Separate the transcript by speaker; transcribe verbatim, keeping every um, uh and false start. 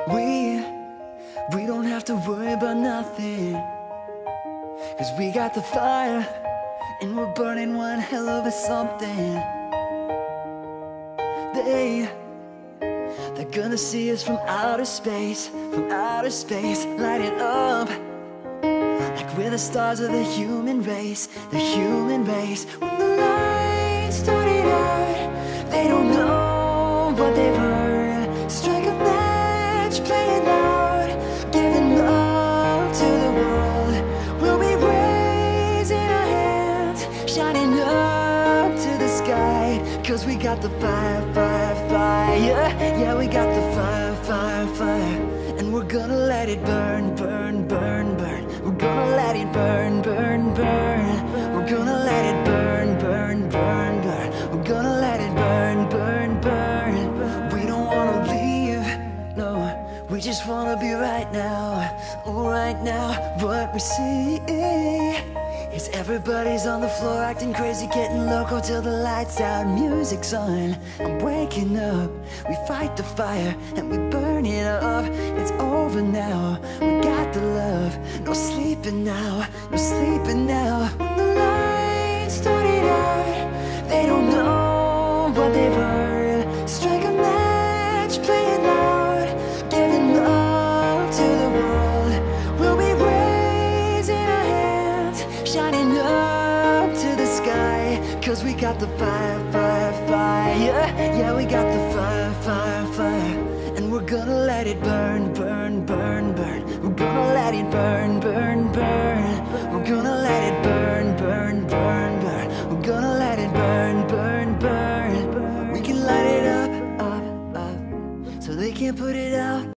Speaker 1: We, we don't have to worry about nothing, 'cause we got the fire, and we're burning one hell of a something. They, they're gonna see us from outer space, from outer space, light it up like we're the stars of the human race, the human race. When the lights started out, they don't know what they've heard. Strike a match, play it loud, giving love to the world. We'll be raising our hands, shining up to the sky, 'cause we got the fire, fire, fire. Yeah, we got the fire, fire, fire. And we're gonna let it burn, burn, burn, burn. We're gonna let it burn, burn, burn. We're gonna let it burn, burn, burn, burn. We're gonna let it burn, burn, burn. We don't wanna leave, no. We just wanna be right now, oh, right now. What we see is everybody's on the floor acting crazy, getting loco till the lights out, music's on. I'm waking up, we fight the fire and we burn it up. It's over now, we got the love, no sleeping now, no sleeping now. When the lights started out, they don't know what they've heard. Strike a match, play it loud, giving love to the world. We'll be raising our hands, shining up to the sky, 'cause we got the fire, fire, fire. Yeah, we got the fire, fire, fire. And we're gonna let it burn, burn, burn, burn. We're gonna let it burn, burn, burn. We're gonna let it burn, burn, burn, burn. We're gonna let it burn, burn, burn. We can light it up, up, up, so they can't put it out.